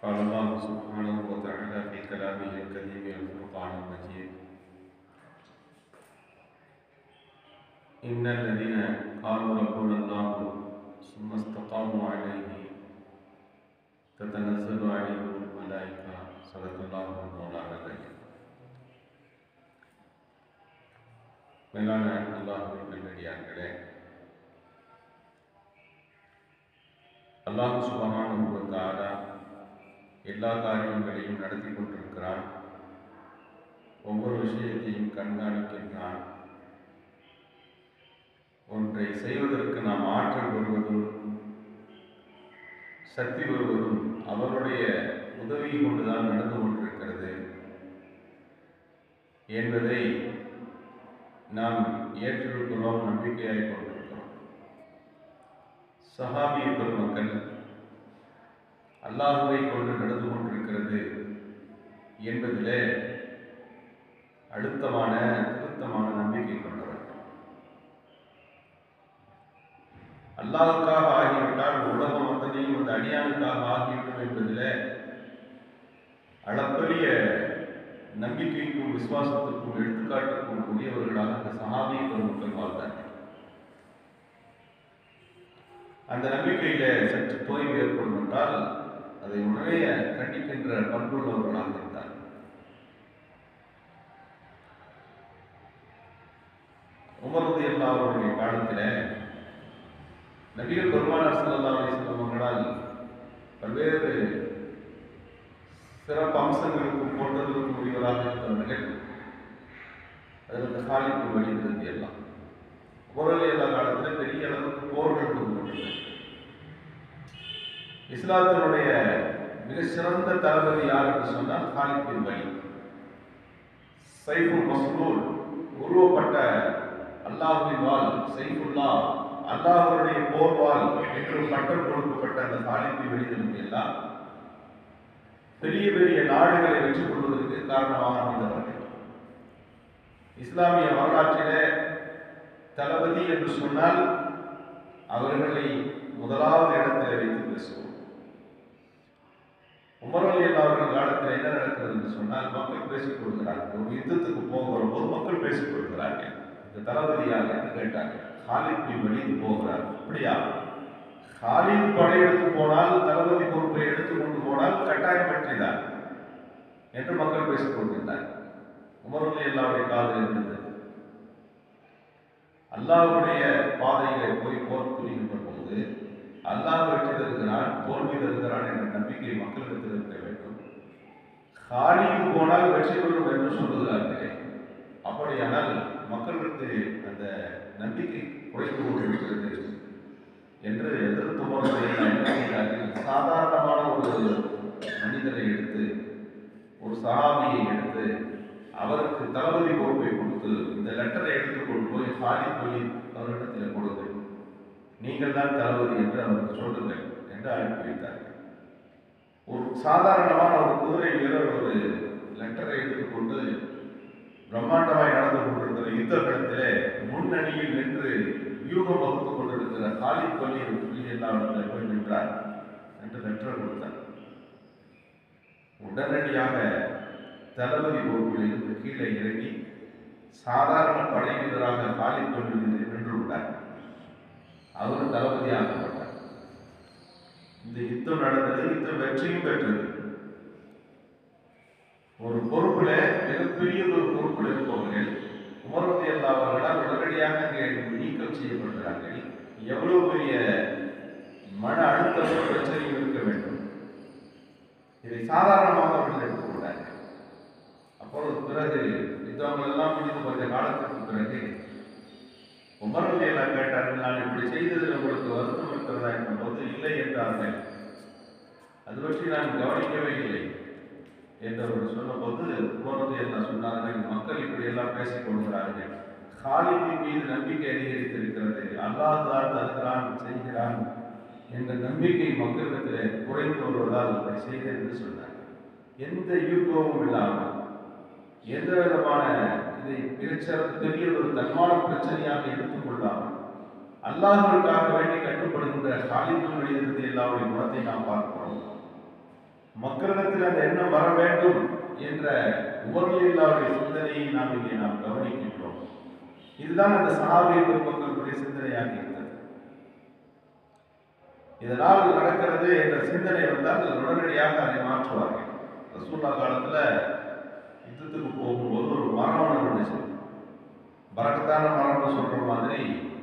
قال الله سبحانه وتعالى في كلامه الكريم الفرقان المجيد: إن الذين قالوا ربنا الله ثم استقاموا عليه تتنزل عليهم الملائكة. صدق الله مولانا العظيم. மேலான அல்லாஹ்வின் நல்லடியார்களே, அல்லாஹ் சுப்ஹானஹு வ தஆலா எல்லா காரியங்களையும் நடத்தி கொண்டிருக்கிறான். ஒவ்வொரு விஷயத்தையும் கண்காணிக்கின்றான். ஒன்றை செய்வதற்கு நாம் ஆற்றல் வருவதும் சக்தி வருவதும் அவருடைய உதவி கொண்டுதான் நடந்து கொண்டிருக்கிறது என்பதை நாம் ஏற்றிருக்கிறோம், நம்பிக்கையாய் கொண்டிருக்கிறோம். சஹாபிய பெருமக்கள் அல்லாஹ்வை கொண்டு நடந்து கொண்டிருக்கிறது என்பதிலே அழுத்தமான திருத்தமான நம்பிக்கை கொண்டவர். அல்லாஹ்வுக்காக ஆகிவிட்டால் உலகம் மொத்தத்தையும் அந்த அடியானுக்காக ஆகிவிடும் என்பதிலே அளப்பரிய நம்பிக்கைக்கும் விசுவாசத்திற்கும் எடுத்துக்காட்டுக்கும் உரியவர்களாக அந்த சஹாபிய பெருமக்கள் வாழ்ந்தார்கள். அந்த நம்பிக்கையில சற்று தொய்வு ஏற்படும் என்றால் அதை உடனே கண்டிக்கின்ற பண்புள்ளவர்களாக இருந்தார். உமர் ரலியல்லாஹு அவருடைய காலத்தில் நபிகள் பெருமானார் ஸல்லல்லாஹு அலைஹி வஸல்லம் அவர்களால் பல்வேறு சிறப்பு அம்சங்களுக்கும் போன்றதற்கும் உரியவராக இருந்தவர்கள் அதற்கு காலித் பின் வலீத் ரலியல்லாஹு உமர் ரலியல்லாஹு காலத்தில் பெரிய அளவுக்கு போர்கள் நடந்தது. இஸ்லாத்தினுடைய மிக சிறந்த தளபதி யார் என்று சொன்னால் காலித் பின் வலீத். சைஃபுல் மஸ்லூல், உருவப்பட்ட அல்லாஹ்வின் வாள், சைஃபுல்லா, அல்லாஹ்வுடைய போர்வாள் என்று பட்டம் கொடுக்கப்பட்ட அந்த காலித் பின் வலீத் எல்லாம் பெரிய பெரிய நாடுகளை வெற்றி கொள்வதற்கு காரணமாக அமைந்தவர்கள். இஸ்லாமிய வரலாற்றிலே தளபதி என்று சொன்னால் அவர்களை முதலாவது இடத்தில் வைத்து பேசுவோம். உமர் ரலியல்லாஹு அவர்கள் காலத்தில் என்ன நடக்கிறது என்று சொன்னால், மக்கள் பேசிக் கொள்கிறார்கள். ஒரு யுத்தத்துக்கு போகிற போது மக்கள் பேசிக் கொள்கிறார்கள். இந்த தளபதியாக என்று கேட்டார்கள். காலித் பின் வலீத் போகிறார். அப்படியா? காலித் படையெடுத்து போனால், தளபதி பொறுப்பை எடுத்துக்கொண்டு போனால் கட்டாயம் வெற்றிதான் என்று மக்கள் பேசிக் கொண்டிருந்தார். உமர் ரலியல்லாஹுடைய காதில் இருந்தது. அல்லாஹ்வுடைய பாதையிலே போய் போர் புரிகின்ற போது அல்லாஹ் வெற்றி தருகிறான், தோல்வி தருகிறான் என்ற நம்பிக்கை மக்களிடத்தில் இருக்க வேண்டும். காலித் போனால் வெற்றி பெறும் என்று சொல்லுகிறார்களே, அப்படியானால் மக்களுக்கு அந்த நம்பிக்கை குறைந்து கொண்டிருக்கிறது என்று எதிர்த்து போராடுகிறார்கள். சாதாரணமான ஒரு மனிதரை எடுத்து, ஒரு சஹாபியை எடுத்து, அவருக்கு தளபதி பொறுப்பை கொடுத்து இந்த லெட்டரை எடுத்துக்கொண்டு போய் காலித் பின் அவரிடத்தில் கொடுத்து, நீங்கள் தான் தளபதி என்று அவருக்கு சொல்லுங்கள் என்று அனுப்பி வைத்தார்கள். ஒரு சாதாரணமான ஒரு குதிரை வீரர் ஒரு லெட்டரை எடுத்துக்கொண்டு பிரம்மாண்டமாய் நடந்து கொண்டிருக்கிற யுத்த களத்திலே முன்னணியில் நின்று வியூகம் வகுத்து கொண்டிருக்கிற காலித் பின் எல்லாத்தில் போய் நின்றார் என்று லெட்டர் கொடுத்தார். உடனடியாக தளபதி பொறுப்பில் இருந்து கீழே இறங்கி சாதாரண படை வீரராக காலித் பின் நின்று விட்டார். அவர் தளபதியாக்கப்பட்டார். இந்த யுத்தம் நடந்தது. யுத்தம் வெற்றியும் பெற்றது. ஒரு பொறுப்புல, மிகப்பெரிய ஒரு பொறுப்பில் இருப்பவர்கள் உமர் ரலியல்லாஹு அவர்களால் உடனடியாக நீக்கம் செய்யப்படுகிறார்கள். எவ்வளவு பெரிய மன அழுத்தமும் பிரச்சனையும் இருக்க வேண்டும். இதை சாதாரணமாக அவர்கள் எடுத்துக்கொண்டார்கள். அப்பொழுது பிறகு யுத்தங்கள் எல்லாம் முடிந்து கொஞ்ச காலத்திற்கு பிறகு உமர் ரலியல்லாஹு கேட்டார்கள், நான் இப்படி செய்ததில் உங்களுக்கு வருத்தம் இருக்கிறதா என்ற போது இல்லை என்றார்கள். அது பற்றி நான் கவனிக்கவே இல்லை என்றவர்கள் சொன்னபோது உமர் ரலியல்லாஹு சொன்னார்கள், மக்கள் இப்படி எல்லாம் பேசிக் கொள்கிறார்கள். காலித்தின் மீது நம்பிக்கை அதிகரித்திருக்கிறது. அல்லாஹ் தான் தருகிறான், செய்கிறான் என்ற நம்பிக்கை மக்களிடத்தில் குறைந்து வருவதால் அப்படி செய்தேன் என்று சொன்னார். எந்த யூகமும் இல்லாமல், எந்த விதமான இதை பெரிய ஒரு தன்மான பிரச்சனையாக எடுத்துக்கொள்ளாமல் அல்லாஹ்வுக்காக வேண்டி கட்டுப்படுகின்ற காலித் பின் வலீத் எல்லாருடைய குணத்தை நாம் பார்க்கிறோம். மக்களிடத்தில் அந்த எண்ணம் வர வேண்டும் என்ற உமர்லில்லாவுடைய சிந்தனையை நாம் கவனிக்கின்றோம். இதுதான் அந்த சஹாபிய பெருமக்களுடைய சிந்தனையாக இருந்தது. இதனால் நடக்கிறது என்ற சிந்தனை வந்தால் உடனடியாக அதை மாற்றுவார்கள். ரசூலுல்லாஹ் காலத்துல யுத்தத்துக்கு போகும்போது ஒரு மரம் இருந்துச்சு. பரக்கத்தான மரம்னு சொல்ற மாதிரி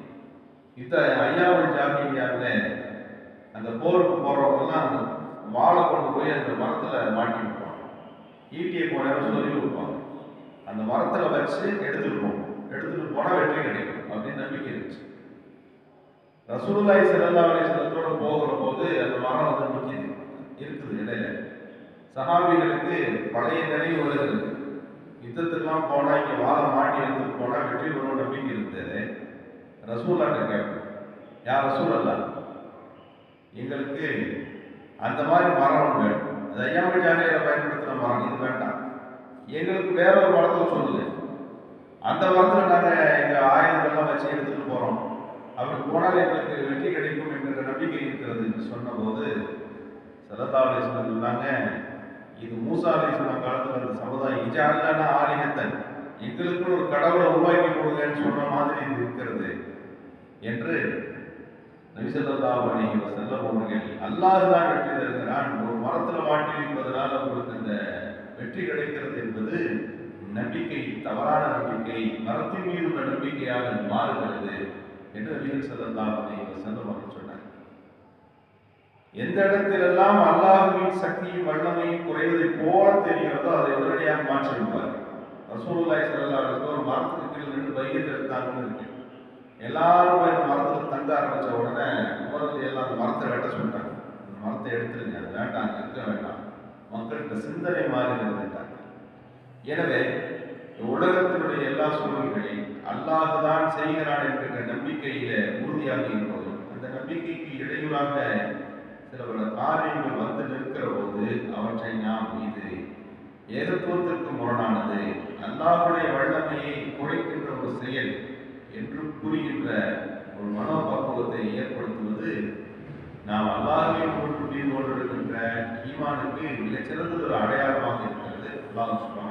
ஐயாவுல் ஜாஹிலியாவுல அந்த போருக்கு போறவங்கலாம் அந்த வாழை கொண்டு போய் அந்த மரத்துல மாட்டி வைப்பாங்க. ஈட்டியை போன சொல்லி வைப்பாங்க. அந்த மரத்துல வச்சு எடுத்துட்டு போனா வெற்றி கிடைக்கும் அப்படின்னு நம்பிக்கை இருந்துச்சு. ரசூலுல்லாஹி ஸல்லல்லாஹு அலைஹி வஸல்லத்தோட போகிற போது அந்த மரம் வந்து இருக்குது இடையில. சஹாபிகளுக்கு பழைய நினைவு வருகிறது. யுத்தத்துக்கெல்லாம் போனா இங்க வாழை மாட்டி எடுத்துட்டு போனா வெற்றி பெறும் நம்பிக்கை இருந்தது. ரசூலுல்லாஹ்ட்ட கேட்போம், யார் ரசூலுல்லாஹ், எங்களுக்கு அந்த மாதிரி மரம் வேணும். அது ஐயாவுல் ஜாஹிலியா பயன்படுத்துற மரம், இது வேண்டாம். எங்களுக்கு வேற ஒரு மரத்தை சொல்லுங்க. அந்த மரத்துல நாங்க எங்க ஆயுதங்கள்லாம் வச்சு எடுத்துட்டு போறோம். அப்படி போனால் எங்களுக்கு வெற்றி கிடைக்கும் என்கிற நம்பிக்கை இருக்கிறது என்று சொன்னபோது ஸல்லல்லாஹு அலைஹி வஸல்லம் சொன்னாங்க, இது மூசா அலைஹிஸ்ஸலாம் காலத்தில் அந்த சமுதாயம் இஜஅல்னா ஆலிஹத்தன், எங்களுக்கு ஒரு கடவுளை உருவாக்கி கொடுங்கன்னு சொன்ன மாதிரி இது இருக்கிறது என்று நபி ஸல்லல்லாஹு அலைஹி வஸல்லம் அவர்கள் அல்லாஹ் தான் வெற்றி தருகிறான், ஒரு மரத்தில் மாட்டி வைப்பதனால் உங்களுக்கு அந்த வெற்றி கிடைக்கிறது என்பது நம்பிக்கை, தவறான நம்பிக்கை, மரத்தின் மீது உள்ள நம்பிக்கையாக மாறுகிறது என்று நபிகள் ஸல்லல்லாஹு அலைஹி வஸல்லம் அவர்கள் சொன்னார். எந்த இடத்திலெல்லாம் அல்லாஹ்வின் சக்தியும் வல்லமையும் குறைவதை போல தெரிகிறதோ அதை உடனடியாக மாற்றி வைப்பார். ரசூலுல்லாஹி ஸல்லல்லாஹு அலைஹி வஸல்லம் ஒரு மரத்துக்கு கீழே நின்று பையத்தை எடுத்தாங்கன்னு இருக்கு. எல்லாரும் அந்த மரத்தில் தங்க ஆரம்பிச்ச உடனே உமர் எல்லாம் அந்த மரத்தை வெட்ட சொல்லிட்டாங்க. அந்த மரத்தை எடுத்துருங்க, அது வேண்டாம், இருக்க வேண்டாம், மக்களுக்கு சிந்தனை மாறுகிறதுட்டாங்க. எனவே உலகத்தினுடைய எல்லா சூழல்களையும் அல்லாஹ் தான் செய்கிறான் என்கிற நம்பிக்கையில உறுதியாக இருப்பதும், அந்த நம்பிக்கைக்கு இடையூறாக சில பல காரியங்கள் வந்து நிற்கிற போது அவற்றை நாம் இது ஏகத்துவத்திற்கு முரணானது, அல்லாஹ்வுடைய வல்லமையை குறைக்கின்ற ஒரு செயல் என்று கூறுகின்ற ஒரு மனோபக்குவத்தை ஏற்படுத்துவது நாம் அல்லாஹ்வின் மீது கொண்டிருக்கின்ற ஈமானுக்கு மிகச்சிறந்த ஒரு அடையாளமாக இருக்கிறது. அல்லாஹ்